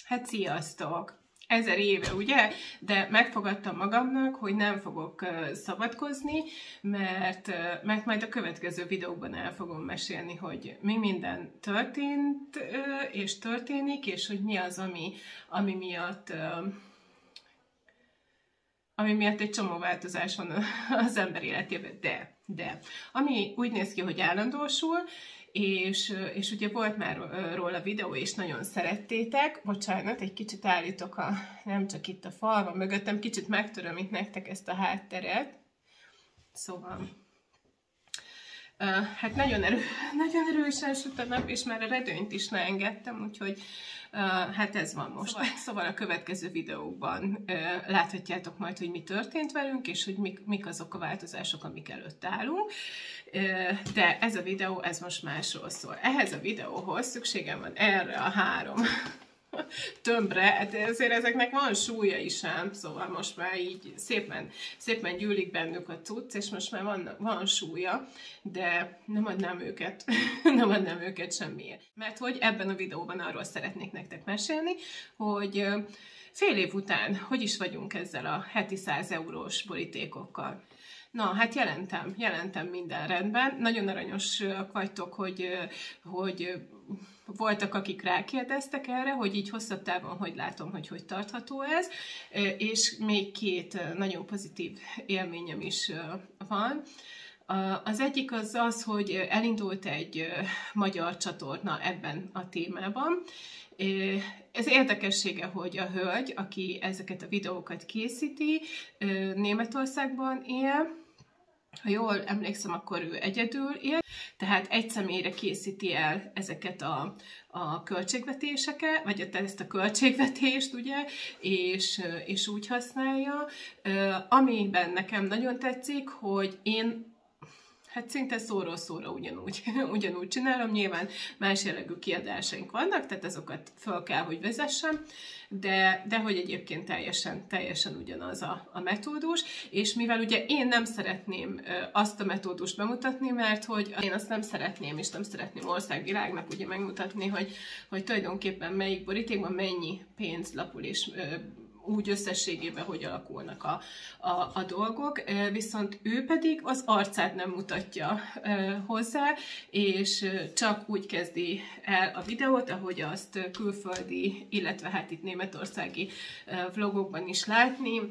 Hát sziasztok! 1000 éve, ugye? De megfogadtam magamnak, hogy nem fogok szabadkozni, mert majd a következő videóban el fogom mesélni, hogy mi minden történt és történik, és hogy mi az, ami miatt egy csomó változás van az ember életében. De ami úgy néz ki, hogy állandósul, és ugye volt már róla videó, és nagyon szerettétek. Bocsánat, egy kicsit állítok nem csak itt a falva mögöttem, kicsit megtöröm itt nektek ezt a hátteret. Szóval, hát nagyon erősen süt a nap, és már a redőnyt is leengedtem, úgyhogy hát ez van most. Szóval a következő videókban láthatjátok majd, hogy mi történt velünk, és hogy mik azok a változások, amik előtt állunk. De ez a videó, ez most másról szól. Ehhez a videóhoz szükségem van erre a 3 tömbre, de azért ezeknek van súlya is ám, szóval most már így szépen gyűlik bennük a cucc, és most már van súlya, de nem adnám őket semmiért. Mert hogy ebben a videóban arról szeretnék nektek mesélni, hogy fél év után hogy is vagyunk ezzel a heti 100 eurós borítékokkal. Na, hát jelentem minden rendben. Nagyon aranyosak vagytok, hogy voltak, akik rákérdeztek erre, hogy így hosszabb távon hogy látom, hogy tartható ez, és még 2 nagyon pozitív élményem is van. Az egyik az, hogy elindult egy magyar csatorna ebben a témában. Ez érdekessége, hogy a hölgy, aki ezeket a videókat készíti, Németországban él. Ha jól emlékszem, akkor ő egyedül él, tehát egy személyre készíti el ezeket a költségvetéseket, vagy ezt a költségvetést, ugye, és úgy használja. Amiben nekem nagyon tetszik, hogy én hát szinte szóról szóra ugyanúgy csinálom, nyilván más jellegű kiadásaink vannak, tehát azokat fel kell, hogy vezessem, de hogy egyébként teljesen ugyanaz a metódus, és mivel ugye én nem szeretném azt a metódust bemutatni, mert hogy én azt nem szeretném, és nem szeretném országvilágnak ugye megmutatni, hogy tulajdonképpen melyik borítékban mennyi pénz lapul, és úgy összességében, hogy alakulnak a dolgok, viszont ő pedig az arcát nem mutatja hozzá, és csak úgy kezdi el a videót, ahogy azt külföldi, illetve hát itt németországi vlogokban is látni,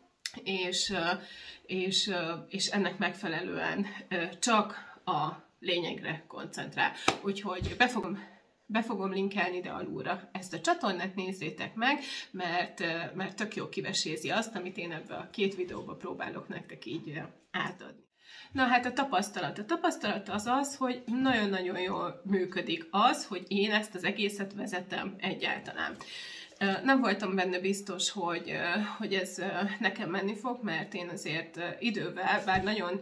és ennek megfelelően csak a lényegre koncentrál. Úgyhogy be fogom linkelni ide alulra ezt a csatornát, nézzétek meg, mert tök jó kivesézi azt, amit én ebbe a 2 videóba próbálok nektek így átadni. Na hát a tapasztalat az, hogy nagyon-nagyon jól működik az, hogy én ezt az egészet vezetem egyáltalán. Nem voltam benne biztos, hogy ez nekem menni fog, mert én azért idővel, bár nagyon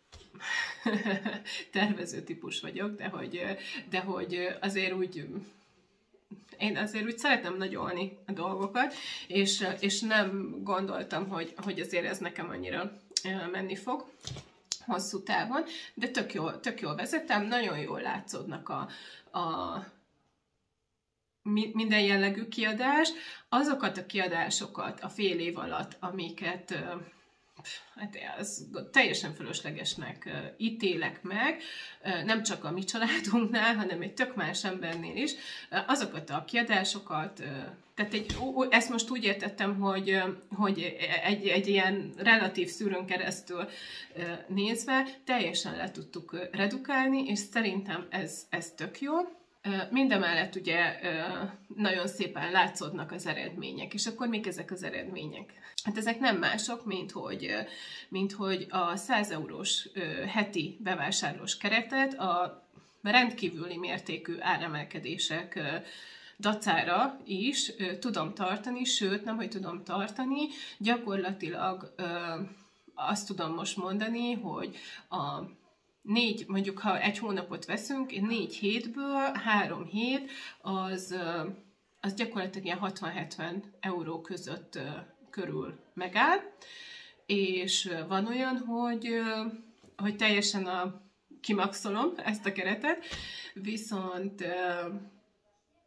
tervező típus vagyok, de hogy azért én azért úgy szeretem nagyolni a dolgokat, és nem gondoltam, hogy azért ez nekem annyira menni fog hosszú távon, de tök jól vezetem, nagyon jól látszódnak a minden jellegű kiadás, azokat a kiadásokat a fél év alatt, amiket hát az teljesen fölöslegesnek ítélek meg, nem csak a mi családunknál, hanem egy tök más embernél is, azokat a kiadásokat, tehát ezt most úgy értettem, hogy egy ilyen relatív szűrőn keresztül nézve teljesen le tudtuk redukálni, és szerintem ez tök jó. Mindemellett ugye nagyon szépen látszódnak az eredmények, és akkor mik ezek az eredmények? Hát ezek nem mások, mint hogy a 100 eurós heti bevásárlós keretet a rendkívüli mértékű áremelkedések dacára is tudom tartani, sőt, nem, hogy tudom tartani, gyakorlatilag azt tudom most mondani, hogy mondjuk ha egy hónapot veszünk, 4 hétből 3 hét, az gyakorlatilag ilyen 60-70 euró között körül megáll, és van olyan, hogy teljesen kimaxolom ezt a keretet, viszont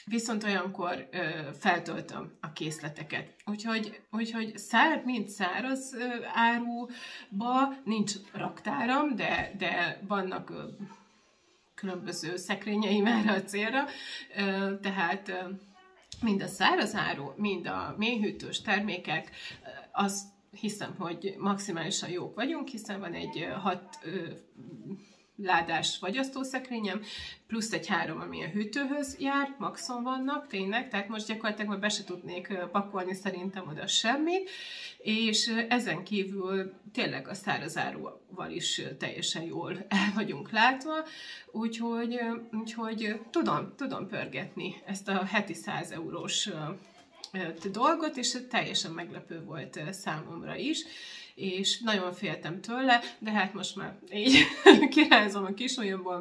Viszont olyankor feltöltöm a készleteket. Úgyhogy mint száraz áruba nincs raktáram, de vannak különböző szekrényeim erre a célra. Tehát mind a száraz áru, mind a mélyhűtős termékek, azt hiszem, hogy maximálisan jók vagyunk, hiszen van egy 6 ládás fagyasztószekrényem, plusz egy 3, ami a hűtőhöz jár, maxon vannak, tényleg, tehát most gyakorlatilag már be se tudnék pakolni szerintem oda semmit, és ezen kívül tényleg a szárazáróval is teljesen jól el vagyunk látva, úgyhogy tudom pörgetni ezt a heti 100 eurós dolgot, és mert meglepő volt számomra is, és nagyon féltem tőle, de hát most már így kirázom a kisujjamból,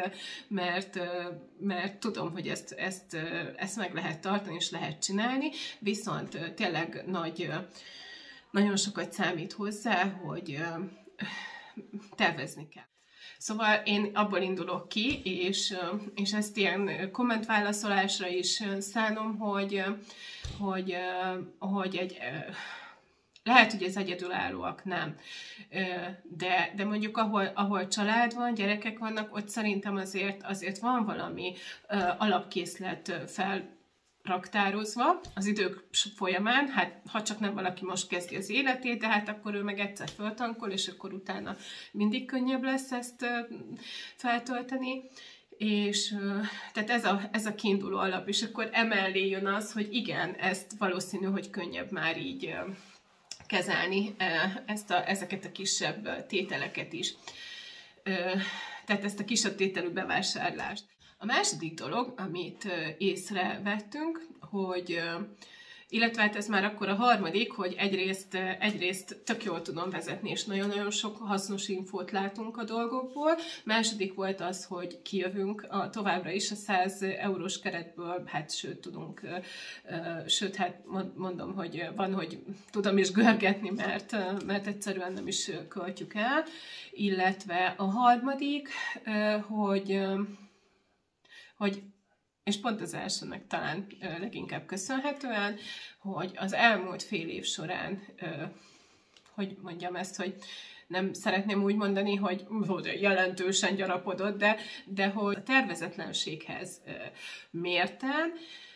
mert tudom, hogy ezt meg lehet tartani, és lehet csinálni, viszont tényleg nagyon sokat számít hozzá, hogy tervezni kell. Szóval én abból indulok ki, és ezt ilyen kommentválaszolásra is szánom, hogy lehet, hogy az egyedülállóak nem, de mondjuk ahol család van, gyerekek vannak, ott szerintem azért van valami alapkészlet felraktározva az idők folyamán, hát ha csak nem valaki most kezdi az életét, de hát akkor ő meg egyszer föltankol, és akkor utána mindig könnyebb lesz ezt feltölteni. És tehát ez a kiinduló alap, és akkor emellé jön az, hogy igen, ezt valószínű, hogy könnyebb már így kezelni ezeket a kisebb tételeket is. Tehát ezt a kisebb tételű bevásárlást. A második dolog, amit észrevettünk, illetve hát ez már akkor a harmadik, hogy egyrészt tök jól tudom vezetni, és nagyon-nagyon sok hasznos infót látunk a dolgokból. Második volt az, hogy kijövünk továbbra is a 100 eurós keretből, hát sőt, hát mondom, hogy van, hogy tudom is görgetni, mert egyszerűen nem is költjük el. Illetve a harmadik, hogy és pont az elsőnek talán leginkább köszönhetően, hogy az elmúlt fél év során, hogy mondjam ezt, hogy nem szeretném úgy mondani, hogy jelentősen gyarapodott, de hogy a tervezetlenséghez mérten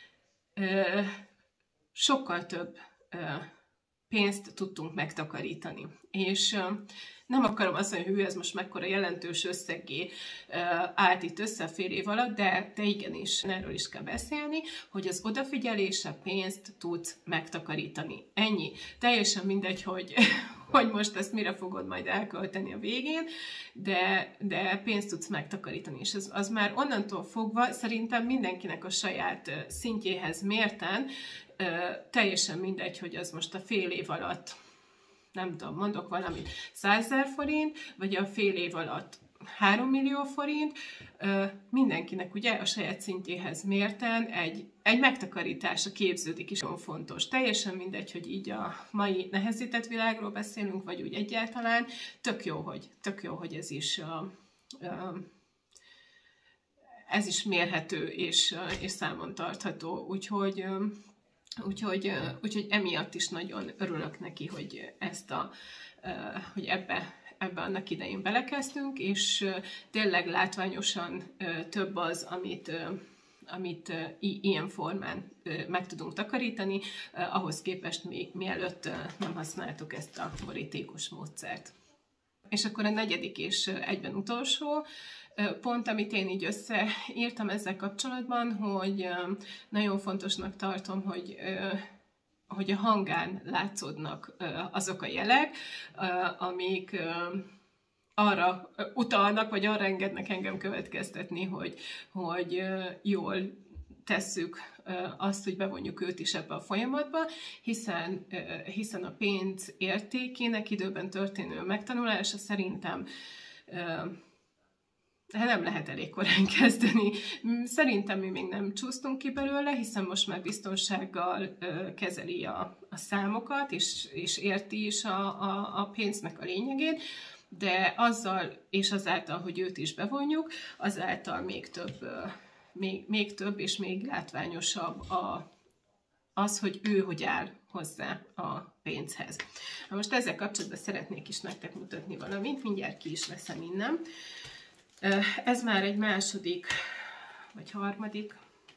sokkal több pénzt tudtunk megtakarítani. És nem akarom azt mondani, hogy ez most mekkora jelentős összeggé állt itt össze fél év alatt, de igenis, erről is kell beszélni, hogy az odafigyelésre pénzt tudsz megtakarítani. Ennyi. Teljesen mindegy, hogy most ezt mire fogod majd elkölteni a végén, de pénzt tudsz megtakarítani. És az már onnantól fogva szerintem mindenkinek a saját szintjéhez mérten teljesen mindegy, hogy az most a fél év alatt, nem tudom, mondok valamit, 100 000 forint, vagy a fél év alatt 3 millió forint, mindenkinek ugye a saját szintjéhez mérten egy megtakarítása képződik is, nagyon fontos. Teljesen mindegy, hogy így a mai nehezített világról beszélünk, vagy úgy egyáltalán, tök jó, hogy ez is mérhető és számon tartható, úgyhogy emiatt is nagyon örülök neki, hogy hogy ebbe annak idején belekezdtünk, és tényleg látványosan több az, amit ilyen formán meg tudunk takarítani, ahhoz képest még mielőtt nem használtuk ezt a borítékos módszert. És akkor a negyedik és egyben utolsó pont, amit én így összeírtam ezzel kapcsolatban, hogy nagyon fontosnak tartom, hogy a hangán látszódnak azok a jelek, amik arra utalnak, vagy arra engednek engem következtetni, hogy jól tesszük azt, hogy bevonjuk őt is ebbe a folyamatba, hiszen a pénz értékének időben történő megtanulása szerintem nem lehet elég korán kezdeni. Szerintem mi még nem csúsztunk ki belőle, hiszen most már biztonsággal kezeli a számokat, és érti is a pénznek a lényegét, de azzal és azáltal, hogy őt is bevonjuk, azáltal még több még több és még látványosabb az, hogy ő hogy áll hozzá a pénzhez. Na most ezzel kapcsolatban szeretnék is nektek mutatni valamit, mindjárt ki is veszem innen. Ez már egy második vagy harmadik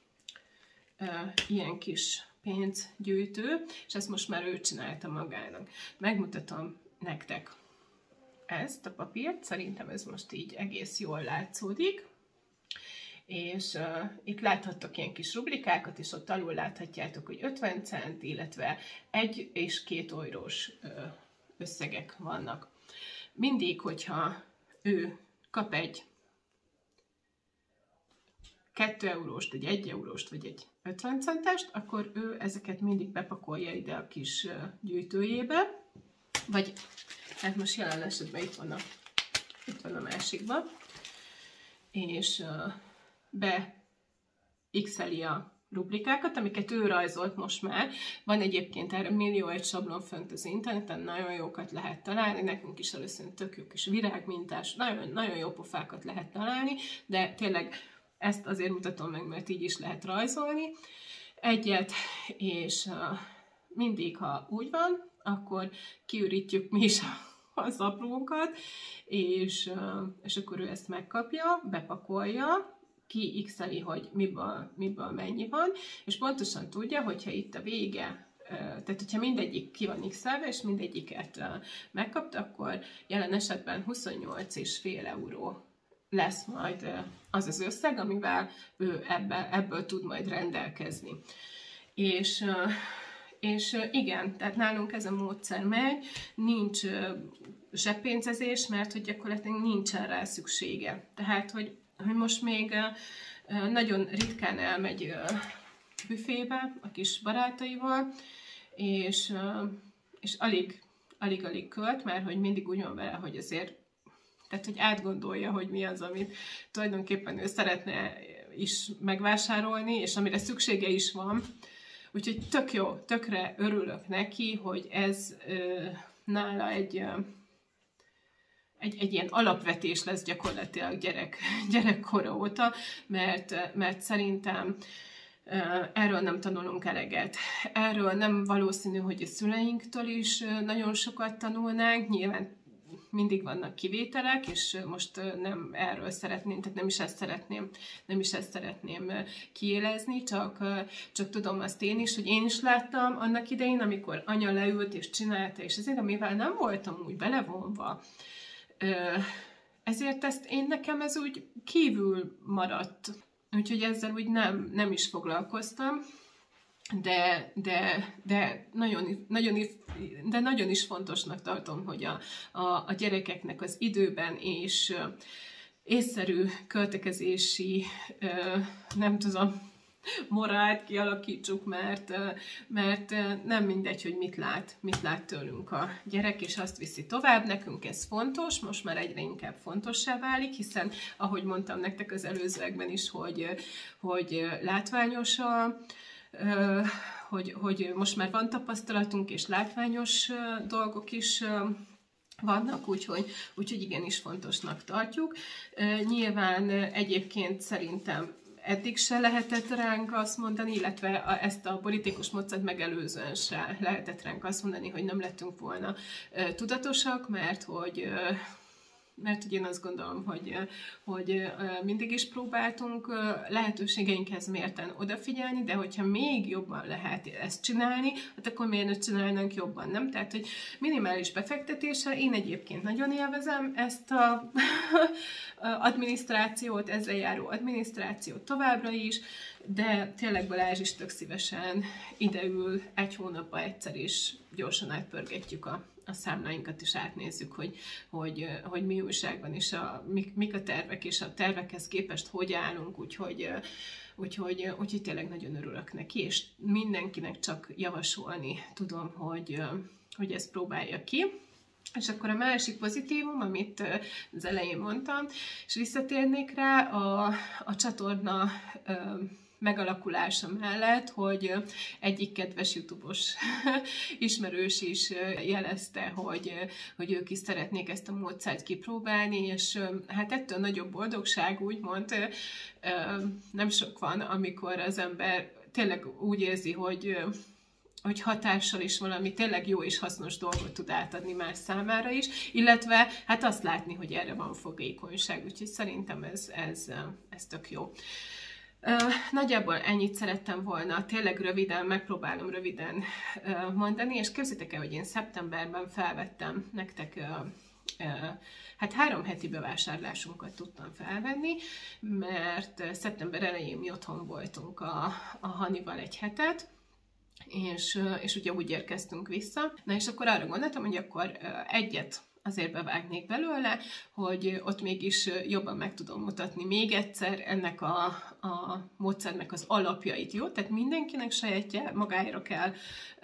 ilyen kis pénzgyűjtő, és ezt most már ő csinálta magának. Megmutatom nektek ezt a papírt, szerintem ez most így egész jól látszódik, és itt láthattok ilyen kis rubrikákat, és ott alul láthatjátok, hogy 50 cent, illetve 1 és 2 eurós összegek vannak. Mindig, hogyha ő kap egy 2 euróst, egy 1 euróst, vagy egy 50 centest, akkor ő ezeket mindig bepakolja ide a kis gyűjtőjébe, vagy hát most jelen esetben itt van a másikban, és beixeli a rubrikákat, amiket ő rajzolt most már. Van egyébként erre millió egy sablon fönt az interneten, nagyon jókat lehet találni, nekünk is először tök jó kis virágmintás, nagyon jó pofákat lehet találni, de tényleg ezt azért mutatom meg, mert így is lehet rajzolni egyet, és mindig, ha úgy van, akkor kiürítjük mi is az aprónkat, és akkor ő ezt megkapja, bepakolja, ki-xeli, hogy miből mennyi van, és pontosan tudja, hogyha itt a vége, tehát hogyha mindegyik ki van x-elve, és mindegyiket megkapta, akkor jelen esetben 28,5 euró lesz majd az az összeg, amivel ő ebből tud majd rendelkezni. És igen, tehát nálunk ez a módszer megy, nincs zseppénzezés, mert hogy gyakorlatilag nincsen rá szüksége. Tehát, hogy most még nagyon ritkán elmegy büfébe a kis barátaival, és alig költ, mert hogy mindig úgy van vele, hogy azért, tehát hogy átgondolja, hogy mi az, amit tulajdonképpen ő szeretne is megvásárolni, és amire szüksége is van. Úgyhogy tök jó, tökre örülök neki, hogy ez nála egy ilyen alapvetés lesz gyakorlatilag gyerekkora óta, mert szerintem erről nem tanulunk eleget. Erről nem valószínű, hogy a szüleinktől is nagyon sokat tanulnánk, nyilván mindig vannak kivételek, és most nem erről szeretném, tehát nem is ezt szeretném kiélezni, csak tudom azt én is, hogy én is láttam annak idején, amikor anya leült és csinálta, és ezért, amivel nem voltam úgy belevonva, ezért nekem ez úgy kívül maradt. Úgyhogy ezzel úgy nem is foglalkoztam, de nagyon is fontosnak tartom, hogy a gyerekeknek az időben és észszerű költekezési, nem tudom, morált kialakítsuk, mert nem mindegy, hogy mit lát tőlünk a gyerek, és azt viszi tovább. Nekünk ez fontos, most már egyre inkább fontossá válik, hiszen, ahogy mondtam nektek az előzőekben is, hogy látványos hogy most már van tapasztalatunk, és látványos dolgok is vannak, úgyhogy igenis fontosnak tartjuk. Nyilván egyébként szerintem eddig se lehetett ránk azt mondani, illetve ezt a politikus módszert megelőzően se lehetett ránk azt mondani, hogy nem lettünk volna tudatosak, mert hogy én azt gondolom, hogy mindig is próbáltunk lehetőségeinkhez mérten odafigyelni, de hogyha még jobban lehet ezt csinálni, hát akkor miért ne csinálnánk jobban, nem? Tehát, hogy minimális befektetéssel én egyébként nagyon élvezem ezt az adminisztrációt, ezzel járó adminisztrációt továbbra is, de tényleg Balázs is tök szívesen ideül egy hónapban egyszer, és gyorsan átpörgetjük a számláinkat, is átnézzük, hogy mi újságban, és mik a tervek, és a tervekhez képest hogy állunk, úgyhogy tényleg nagyon örülök neki, és mindenkinek csak javasolni tudom, hogy ezt próbálja ki. És akkor a másik pozitívum, amit az elején mondtam, és visszatérnék rá, a csatorna megalakulása mellett, hogy egyik kedves YouTube-os ismerős is jelezte, hogy ők is szeretnék ezt a módszert kipróbálni, és hát ettől nagyobb boldogság, úgymond nem sok van, amikor az ember tényleg úgy érzi, hogy hatással is valami tényleg jó és hasznos dolgot tud átadni más számára is, illetve hát azt látni, hogy erre van fogékonyság, úgyhogy szerintem ez tök jó. Nagyjából ennyit szerettem volna, tényleg röviden, megpróbálom röviden mondani, és képzeljétek el, hogy én szeptemberben felvettem nektek, hát 3 heti bevásárlásunkat tudtam felvenni, mert szeptember elején mi otthon voltunk a Hanival egy hetet, és ugye úgy érkeztünk vissza. Na és akkor arra gondoltam, hogy akkor egyet azért bevágnék belőle, hogy ott mégis jobban meg tudom mutatni még egyszer ennek a módszernek az alapjait, jó? Tehát mindenkinek sajátja magára kell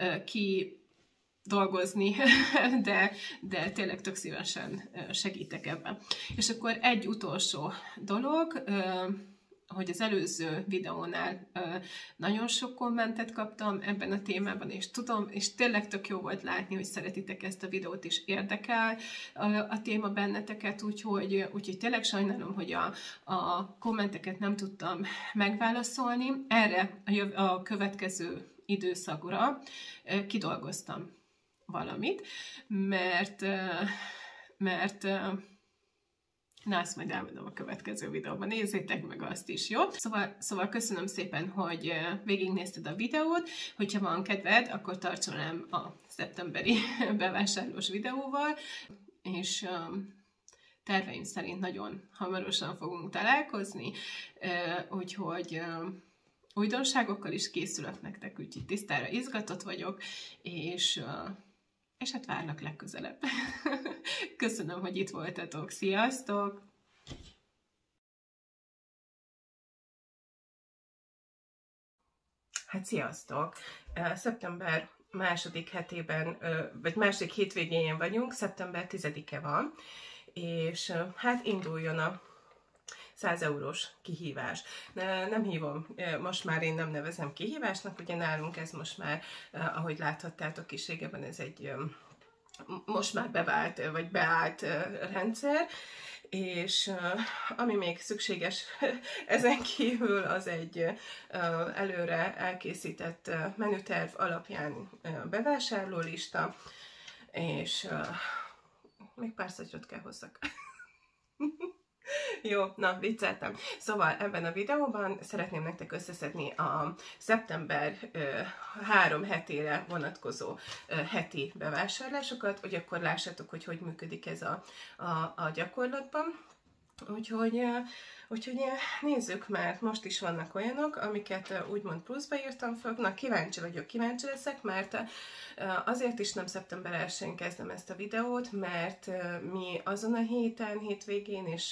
dolgozni, de tényleg tök szívesen segítek ebben. És akkor egy utolsó dolog, hogy az előző videónál nagyon sok kommentet kaptam ebben a témában, és tudom, és tényleg tök jó volt látni, hogy szeretitek ezt a videót, és érdekel a téma benneteket, úgyhogy tényleg sajnálom, hogy a kommenteket nem tudtam megválaszolni. Erre a következő időszakra kidolgoztam valamit, mert na, azt majd elmondom a következő videóban, nézzétek meg azt is, jó? Szóval köszönöm szépen, hogy végignézted a videót, hogyha van kedved, akkor tartson rám a szeptemberi bevásárlós videóval, és terveim szerint nagyon hamarosan fogunk találkozni, úgyhogy újdonságokkal is készülök nektek, úgyhogy tisztára izgatott vagyok, és hát várlak legközelebb. Köszönöm, hogy itt voltatok. Sziasztok! Hát sziasztok! Szeptember második hetében, vagy második hétvégén vagyunk, szeptember 10-e van, és hát induljon a 100 eurós kihívás. Nem hívom, most már én nem nevezem kihívásnak, ugye nálunk ez most már, ahogy láthattátok is régebben, ez egy most már bevált, vagy beállt rendszer, és ami még szükséges ezen kívül, az egy előre elkészített menüterv alapján bevásárlólista, és még pár szatyrot kell hozzak. Jó, na, vicceltem. Szóval ebben a videóban szeretném nektek összeszedni a szeptember 3 hetére vonatkozó heti bevásárlásokat, hogy akkor lássátok, hogy működik ez a gyakorlatban. Úgyhogy nézzük, mert most is vannak olyanok, amiket úgymond pluszba írtam föl. Na, kíváncsi leszek, mert azért is nem szeptember 1-én kezdem ezt a videót, mert mi azon a hétvégén, és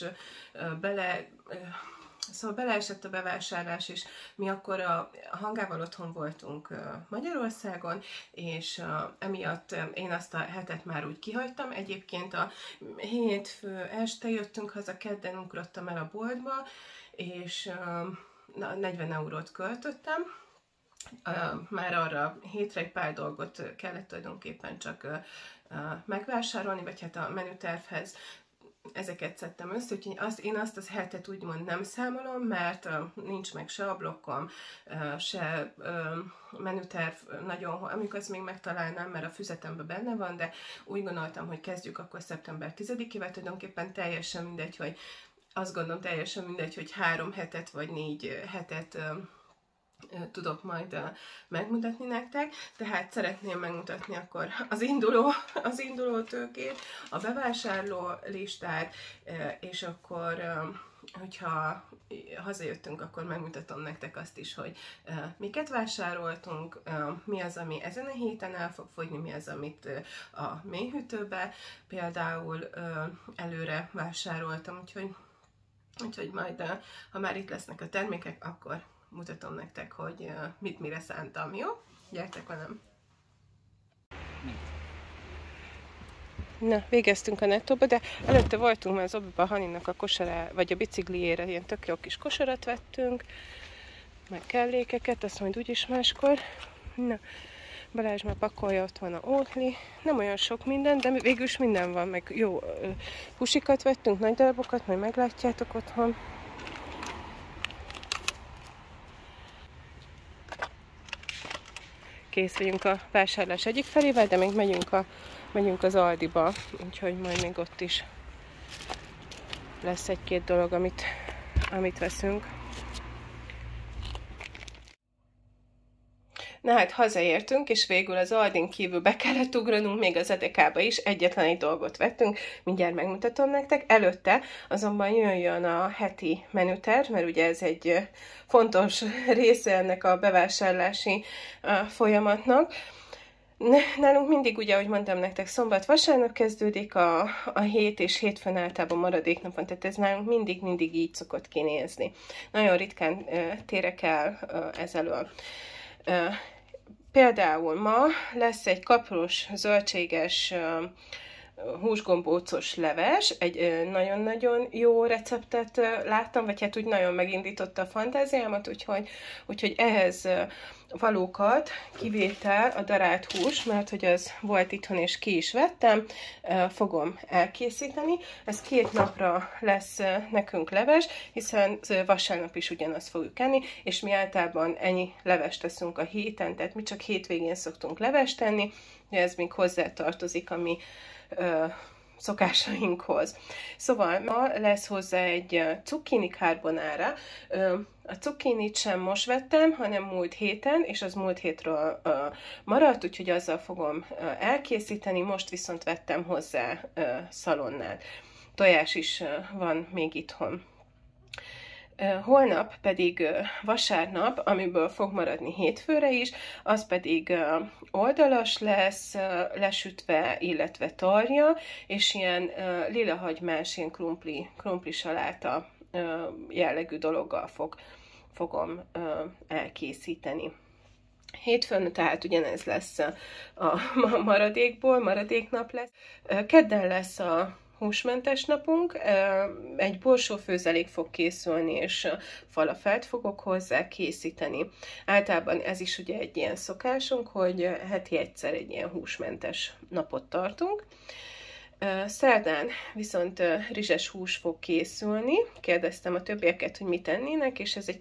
beleesett a bevásárlás, és mi akkor a Hangával otthon voltunk Magyarországon, és emiatt én azt a hetet már úgy kihagytam. Egyébként a hétfő este jöttünk haza, kedden ugrottam el a boltba, és 40 eurót költöttem. Már arra hétre egy pár dolgot kellett tulajdonképpen csak megvásárolni, vagy hát a menütervhez ezeket szedtem össze, úgyhogy én azt az hetet úgymond nem számolom, mert nincs meg se a blokkom, se menüterv nagyon, amikor azt még megtalálnám, mert a füzetemben benne van, de úgy gondoltam, hogy kezdjük akkor szeptember 10-ével, tulajdonképpen teljesen mindegy, hogy azt gondolom teljesen mindegy, hogy 3 hetet vagy 4 hetet tudok majd megmutatni nektek, tehát szeretném megmutatni akkor az induló tőkét, a bevásárló listát, és akkor, hogyha hazajöttünk, akkor megmutatom nektek azt is, hogy miket vásároltunk, mi az, ami ezen a héten el fog fogyni, mi az, amit a mélyhűtőbe például előre vásároltam, úgyhogy majd, ha már itt lesznek a termékek, akkor mutatom nektek, hogy mit mire szántam, jó? Gyertek velem! Na, végeztünk a nettóba, de előtte voltunk már az Obiba Haninak a kosará, vagy a bicikliére, ilyen tök jó kis kosarat vettünk. meg kellékeket, azt majd úgyis máskor. Na, Balázs már pakolja, ott van a Oatly. Nem olyan sok minden, de végülis minden van, meg jó húsikat vettünk, nagy darabokat, majd meglátjátok otthon. Kész vagyunk a vásárlás egyik felével, de még megyünk az Aldiba, úgyhogy majd még ott is lesz egy-két dolog, amit veszünk. Na hát hazaértünk, és végül az Aldin kívül be kellett ugranunk, még az Edekába is egyetlen egy dolgot vettünk, mindjárt megmutatom nektek. Előtte azonban jön a heti menüterv, mert ugye ez egy fontos része ennek a bevásárlási folyamatnak. Nálunk mindig, ugye, ahogy mondtam nektek, szombat-vasárnap kezdődik a hét, és hétfőn általában maradék napon, tehát ez nálunk mindig így szokott kinézni. Nagyon ritkán térek el ezelől. Például ma lesz egy kapros, zöldséges, húsgombócos leves, egy nagyon-nagyon jó receptet láttam, vagy hát úgy nagyon megindította a fantáziámat, úgyhogy ehhez valókat, kivétel a darált hús, mert hogy az volt itthon és ki is vettem, fogom elkészíteni. Ez 2 napra lesz nekünk leves, hiszen vasárnap is ugyanazt fogjuk enni, és mi általában ennyi levest teszünk a héten, tehát mi csak hétvégén szoktunk levest tenni, de ez még hozzá tartozik a mi szokásainkhoz. Szóval ma lesz hozzá egy zucchini carbonara. A zucchinit sem most vettem, hanem múlt héten, és az múlt hétről maradt, úgyhogy azzal fogom elkészíteni, most viszont vettem hozzá szalonnát. Tojás is van még itthon. Holnap pedig vasárnap, amiből fog maradni hétfőre is, az pedig oldalas lesz, lesütve, illetve tarja, és ilyen lilahagymás, ilyen krumpli saláta jellegű dologgal fogom elkészíteni. Hétfőn tehát ugyanez lesz a maradéknap lesz. Kedden lesz a húsmentes napunk, egy borsófőzelék fog készülni, és falafelt fogok hozzá készíteni. Általában ez is ugye egy ilyen szokásunk, hogy heti egyszer egy ilyen húsmentes napot tartunk. Szerdán viszont rizses hús fog készülni. Kérdeztem a többieket, hogy mit ennének, és ez egy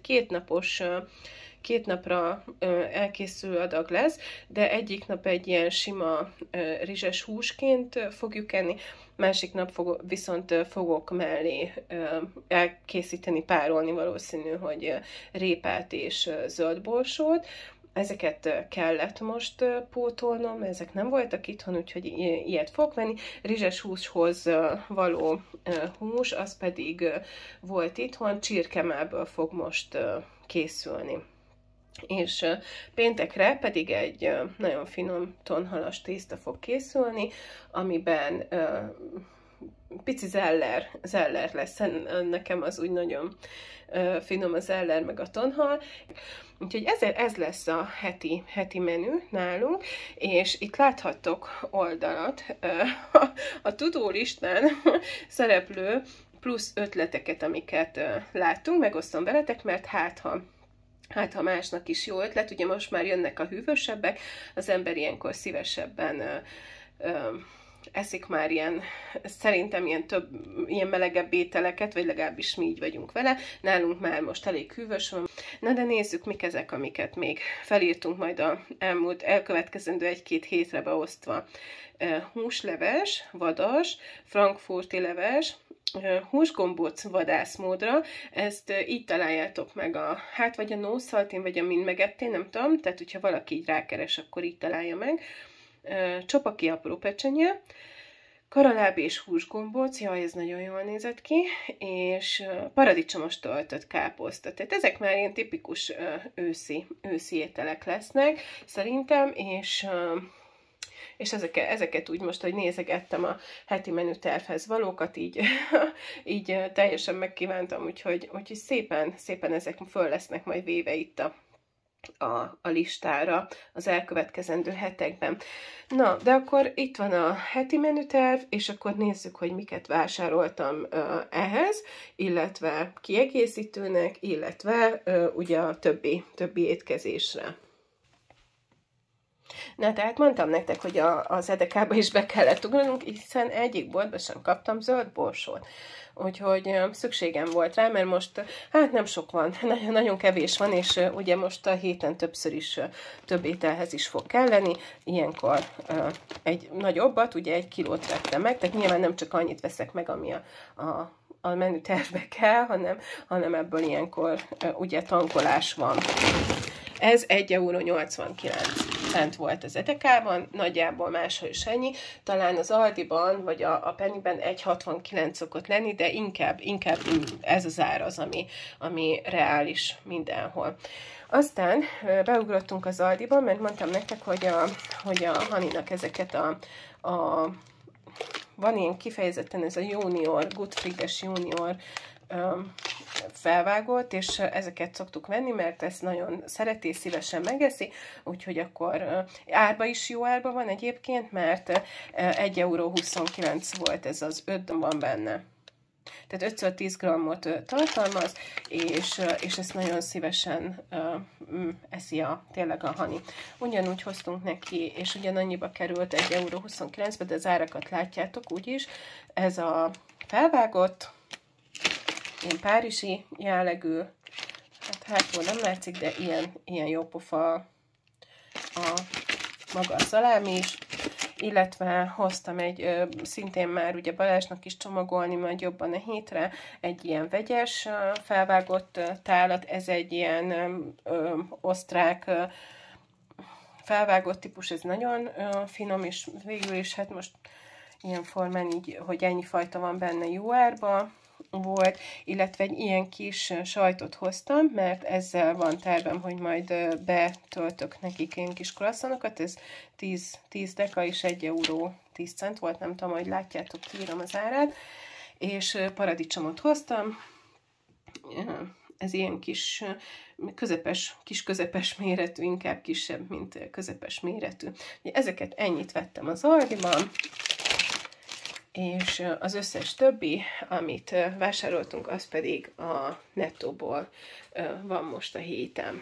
2 napra elkészülő adag lesz, de egyik nap egy ilyen sima rizses húsként fogjuk enni, másik nap viszont fogok mellé elkészíteni, párolni valószínű, hogy répát és zöldborsót. Ezeket kellett most pótolnom, ezek nem voltak itthon, úgyhogy ilyet fogok venni. Rizses húshoz való hús, az pedig volt itthon, csirkemából fog most készülni. És péntekre pedig egy nagyon finom tonhalas tészta fog készülni, amiben pici zeller lesz, nekem az úgy nagyon finom a zeller meg a tonhal. Úgyhogy ez lesz a heti menü nálunk, és itt láthattok oldalat a tudólistán szereplő plusz ötleteket, amiket láttunk, megosztom veletek, mert hát ha másnak is jó ötlet, ugye most már jönnek a hűvösebbek, az ember ilyenkor szívesebben eszik már szerintem ilyen melegebb ételeket, vagy legalábbis mi így vagyunk vele. Nálunk már most elég hűvös van. Na de nézzük, mik ezek, amiket még felírtunk majd elkövetkezendő 1-2 hétre beosztva. Húsleves, vadas, frankfurti leves, húsgombóc vadászmódra, ezt így találjátok meg vagy a no saltin, vagy a mind megettél, nem tudom, tehát hogyha valaki így rákeres, akkor így találja meg. Csopaki apró pecsenye, karaláb és húsgombóc, jaj, ez nagyon jól nézett ki, és paradicsomos töltött káposzta. Tehát ezek már ilyen tipikus őszi ételek lesznek, szerintem, és ezeket úgy most, hogy nézegettem a heti menütervhez valókat, így teljesen megkívántam, úgyhogy szépen ezek föl lesznek majd véve itt a listára az elkövetkezendő hetekben. Na, de akkor itt van a heti menüterv, és akkor nézzük, hogy miket vásároltam ehhez, illetve kiegészítőnek, illetve ugye a többi étkezésre. Na, tehát mondtam nektek, hogy az EDK-ba is be kellett ugranunk, hiszen egyik boltban sem kaptam zöld borsót. Úgyhogy szükségem volt rá, mert most hát nem sok van, nagyon kevés van, és ugye most a héten többször is több ételhez is fog kelleni. Ilyenkor egy nagyobbat, ugye 1 kilót vettem meg, tehát nyilván nem csak annyit veszek meg, ami a menütervbe kell, hanem ebből ilyenkor ugye tankolás van. Ez 1,89 € volt az EDK-ban, nagyjából máshol is ennyi. Talán az Aldiban, vagy a Pennyben 1,69 szokott lenni, de inkább ez az ár az, ami reális mindenhol. Aztán beugrottunk az Aldiban, mert mondtam nektek, hogy a Haninak ezeket van ilyen kifejezetten ez a Junior, Goodfried-es Junior felvágott, és ezeket szoktuk venni, mert ezt nagyon szereti, szívesen megeszi, úgyhogy akkor árba is jó árba van egyébként, mert 1,29 € volt ez az 5 van benne. Tehát 5x10 g-ot tartalmaz, és ezt nagyon szívesen eszi tényleg a Hani. Ugyanúgy hoztunk neki, és ugyanannyiba került 1,29 €, de az árakat látjátok úgyis. Ez a felvágott, ilyen párizsi jellegű, hát hátról nem látszik, de ilyen jó pofa maga a szalámi is, illetve hoztam szintén már ugye Balázsnak is csomagolni majd jobban a hétre, egy ilyen vegyes felvágott tálat, ez egy ilyen osztrák felvágott típus, ez nagyon finom, és végül is hát most ilyen formán így, hogy ennyi fajta van benne, jó árba volt, illetve egy ilyen kis sajtot hoztam, mert ezzel van tervem, hogy majd betöltök nekik ilyen kis croissantokat, ez 10 deka és 1,10 € volt, nem tudom, hogy látjátok, kiírom az árát, és paradicsomot hoztam, ez ilyen kis közepes méretű, inkább kisebb, mint közepes méretű. Ezeket ennyit vettem az Aldiban, és az összes többi, amit vásároltunk, az pedig a Nettóból van most a héten.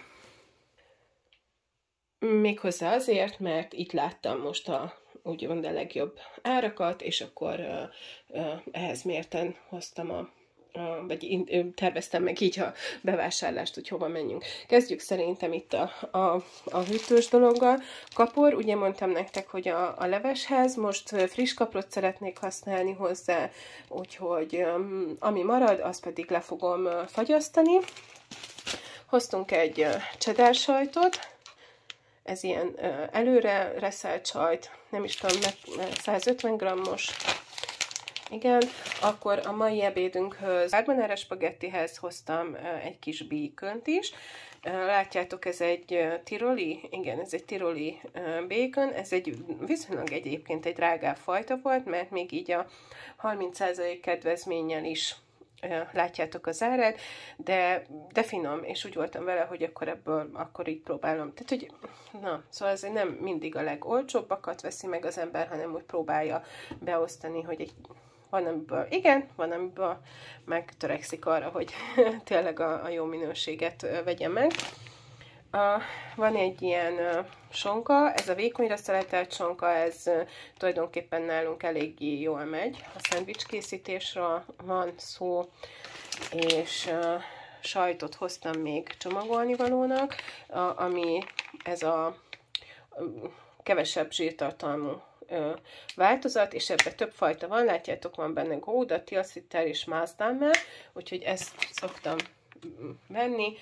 Méghozzá azért, mert itt láttam most úgymond a legjobb árakat, és akkor ehhez mérten hoztam vagy terveztem meg így a bevásárlást, hogy hova menjünk. Kezdjük szerintem itt a hűtős dologgal. Kapor, ugye mondtam nektek, hogy a leveshez most friss kaprot szeretnék használni hozzá, úgyhogy ami marad, azt pedig le fogom fagyasztani. Hoztunk egy cheddar sajtot, ez ilyen előre reszelt sajt, nem is tudom, 150 g-os. Igen, akkor a mai ebédünkhöz, carbonara spagettihez hoztam egy kis békönt is. Látjátok, ez egy tiroli, igen, ez egy tiroli békön, ez egy viszonylag egyébként egy drágább fajta volt, mert még így a 30% kedvezménnyel is látjátok az árát, de finom, és úgy voltam vele, hogy akkor ebből akkor így próbálom. Tehát, hogy szóval ez nem mindig a legolcsóbbakat veszi meg az ember, hanem úgy próbálja beosztani, hogy van amiből igen, van amiből megtörekszik arra, hogy tényleg a jó minőséget vegye meg. Van egy ilyen sonka, ez a vékonyra szeletelt sonka, ez tulajdonképpen nálunk eléggé jól megy. A szendvics készítésről van szó, és sajtot hoztam még csomagolni valónak, ami ez a kevesebb zsírtartalmú változat, és ebben több fajta van, látjátok, van benne Gouda, Tilsiter és Maasdamer, úgyhogy ezt szoktam venni,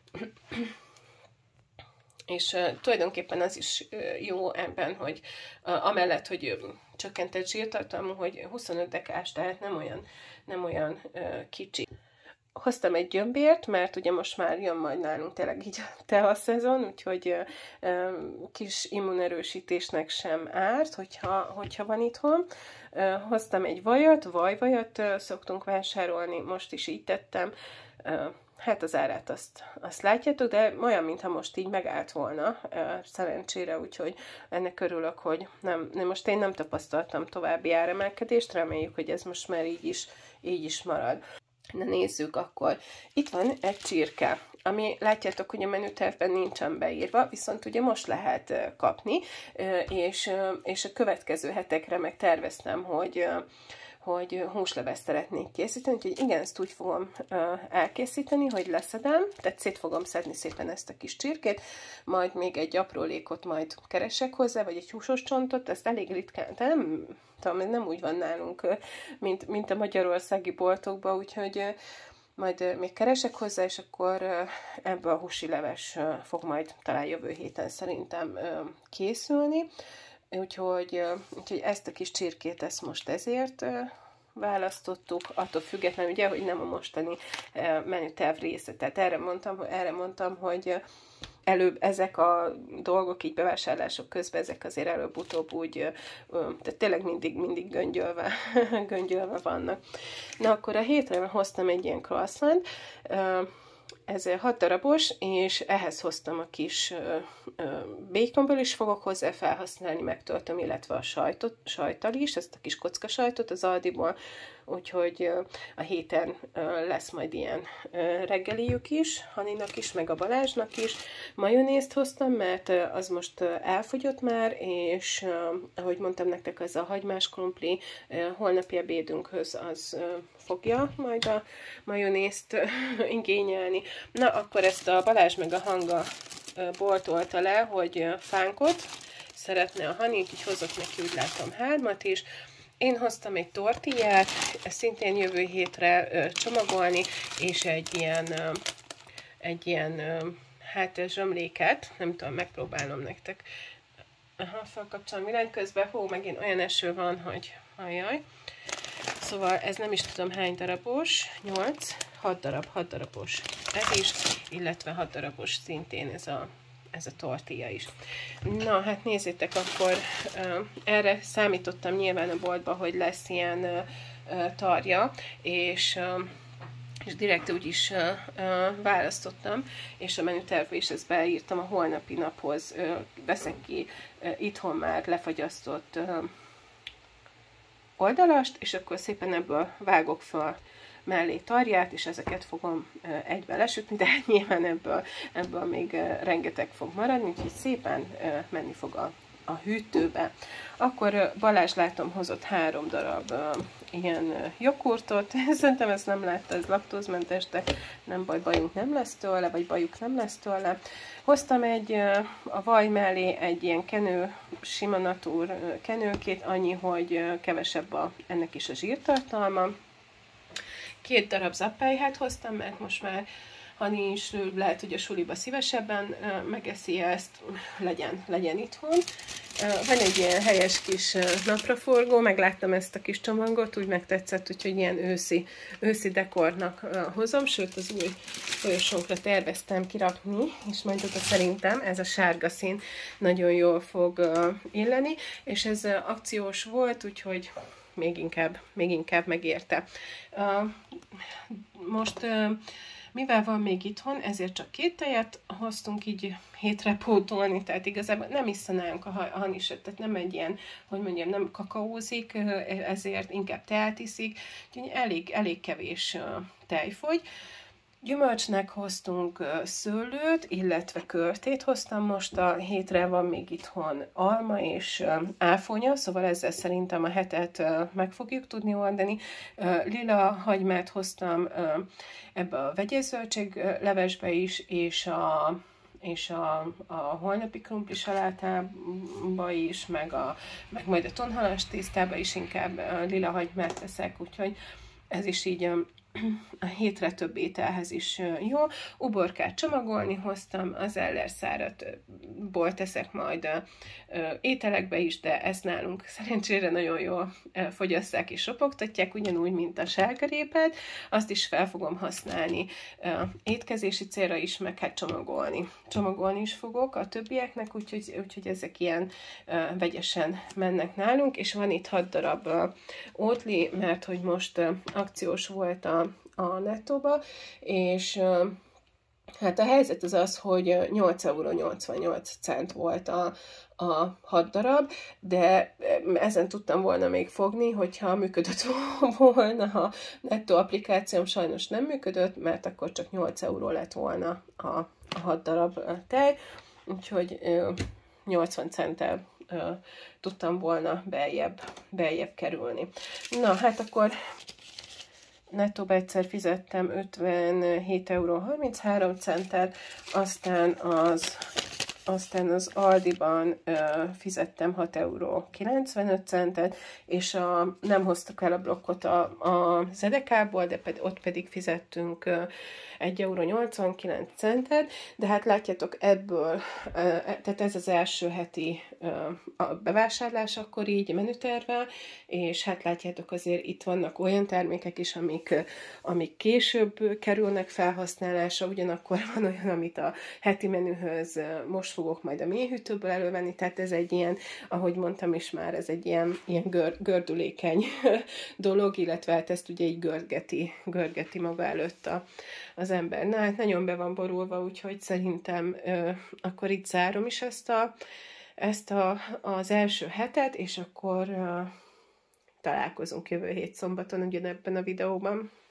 és tulajdonképpen az is jó ebben, hogy amellett, hogy csökkentett zsírtartalmú, hogy 25 dekás, tehát nem olyan kicsi. Hoztam egy gyömbért, mert ugye most már jön majd nálunk tényleg így a tea szezon, úgyhogy kis immunerősítésnek sem árt, hogyha van itthon. Hoztam egy vajat szoktunk vásárolni, most is így tettem. hát az árát azt látjátok, de olyan, mintha most így megállt volna, szerencsére, úgyhogy ennek örülök, hogy most én nem tapasztaltam további áremelkedést, reméljük, hogy ez most már így is marad. Na nézzük akkor. Itt van egy csirke, ami látjátok, hogy a menütervben nincsen beírva, viszont ugye most lehet kapni, és a következő hetekre meg terveztem, hogy húslevest szeretnék készíteni, úgyhogy igen, ezt úgy fogom elkészíteni, hogy leszedem, tehát szét fogom szedni szépen ezt a kis csirkét, majd még egy aprólékot majd keresek hozzá, vagy egy húsos csontot, ezt elég ritkán, de nem úgy van nálunk, mint a magyarországi boltokban, úgyhogy majd még keresek hozzá, és akkor ebből a húsi leves fog majd talán jövő héten szerintem készülni. Úgyhogy ezt a kis csirkét ezt most ezért választottuk, attól függetlenül ugye, hogy nem a mostani menüterv része. Tehát erre mondtam, hogy előbb ezek a dolgok így bevásárlások közben, ezek azért előbb-utóbb úgy, tehát tényleg mindig göngyölve vannak. Na akkor a hétre hoztam egy ilyen croissant, ez 6 darabos, és ehhez hoztam a kis békonból is fogok hozzá felhasználni, megtöltöm, illetve a sajttal is, ezt a kis kocka sajtot az Aldiból, úgyhogy a héten lesz majd ilyen reggeliük is, Haninak is, meg a Balázsnak is. Majonézt hoztam, mert az most elfogyott már, és ahogy mondtam nektek, az a hagymás krumpli holnapi ebédünkhöz az fogja majd a majonézt igényelni. Na, akkor ezt a Balázs meg a Hanga boltolta le, hogy fánkot szeretne a Hani, így hozott neki, úgy látom, 3 is. Én hoztam egy tortillát, ezt szintén jövő hétre csomagolni, és egy ilyen hát zsömléket, nem tudom, megpróbálom nektek. Felkapcsolom világ közben, megint olyan eső van, hogy ajaj. Szóval ez nem is tudom hány darabos, 6 darabos ez is, illetve 6 darabos szintén ez a tortilla is. Na, hát nézzétek, akkor erre számítottam nyilván a boltba, hogy lesz ilyen tarja, és direkt úgy is választottam, és a menütervbe is ezt beírtam, a holnapi naphoz veszek ki itthon már lefagyasztott oldalast, és akkor szépen ebből vágok fel mellé tarját, és ezeket fogom egybe lesütni, de nyilván ebből még rengeteg fog maradni, úgyhogy szépen menni fog a hűtőbe. Akkor Balázs látom hozott 3 darab ilyen joghurtot, szerintem ezt nem látta, ez laktózmentes, de nem baj, bajuk nem lesz tőle. Hoztam a vaj mellé egy ilyen sima natúr kenőkét, annyi, hogy kevesebb ennek is a zsírtartalma. 2 darab zappályhát hoztam, mert most már Hani is lehet, hogy a suliba szívesebben megeszi ezt, legyen itthon. Van egy ilyen helyes kis napraforgó, megláttam ezt a kis csomagot, úgy megtetszett, úgyhogy ilyen őszi dekornak hozom, sőt az új folyosónkra terveztem kirakni, és majd oda szerintem ez a sárga szín nagyon jól fog illeni, és ez akciós volt, úgyhogy még inkább megérte. Most mivel van még itthon, ezért csak 2 tejet hoztunk így hétre pótolni, tehát igazából nem isszanánk a Hanisat, tehát nem egy ilyen, hogy mondjam, nem kakaózik, ezért inkább teát iszik, úgyhogy elég kevés tej fogy. Gyümölcsnek hoztunk szőlőt, illetve körtét hoztam most a hétre, van még itthon alma és áfonya, szóval ezzel szerintem a hetet meg fogjuk tudni oldani. Lila hagymát hoztam ebbe a vegyes zöldséglevesbe is, és a holnapi krumpli salátába is, meg majd a tonhalas tésztába is inkább lila hagymát teszek, úgyhogy ez is így a hétre több ételhez is jó. Uborkát csomagolni hoztam, az Eller száratból teszek majd ételekbe is, de ezt nálunk szerencsére nagyon jól fogyasszák és ropogtatják, ugyanúgy, mint a sárgarépát. Azt is fel fogom használni étkezési célra is, meg hát csomagolni. Csomagolni is fogok a többieknek, úgyhogy ezek ilyen vegyesen mennek nálunk, és van itt 6 darab ótli, mert hogy most akciós volt a nettóba, és hát a helyzet az az, hogy 8,88 € volt a 6 darab, de ezen tudtam volna még fogni, hogyha működött volna a nettó applikációm, sajnos nem működött, mert akkor csak 8 € lett volna a 6 darab tej, úgyhogy 80 centtel tudtam volna beljebb kerülni. Na, hát akkor nettóba egyszer fizettem 57,33 €, aztán az Aldiban fizettem 6,95 €, és nem hoztuk el a blokkot a Zedekából, de ott pedig fizettünk 1,89 €, de hát látjátok ebből, tehát ez az első heti bevásárlás akkor így menütervel, és hát látjátok azért itt vannak olyan termékek is, amik később kerülnek felhasználásra, ugyanakkor van olyan, amit a heti menühöz most fogok majd a mélyhűtőből elővenni, tehát ez egy ilyen, ahogy mondtam is már, ez egy ilyen gördülékeny dolog, illetve hát ezt ugye így görgeti maga előtt az ember. Na hát nagyon be van borulva, úgyhogy szerintem akkor itt zárom is ezt az első hetet, és akkor találkozunk jövő hét szombaton ugyanebben a videóban.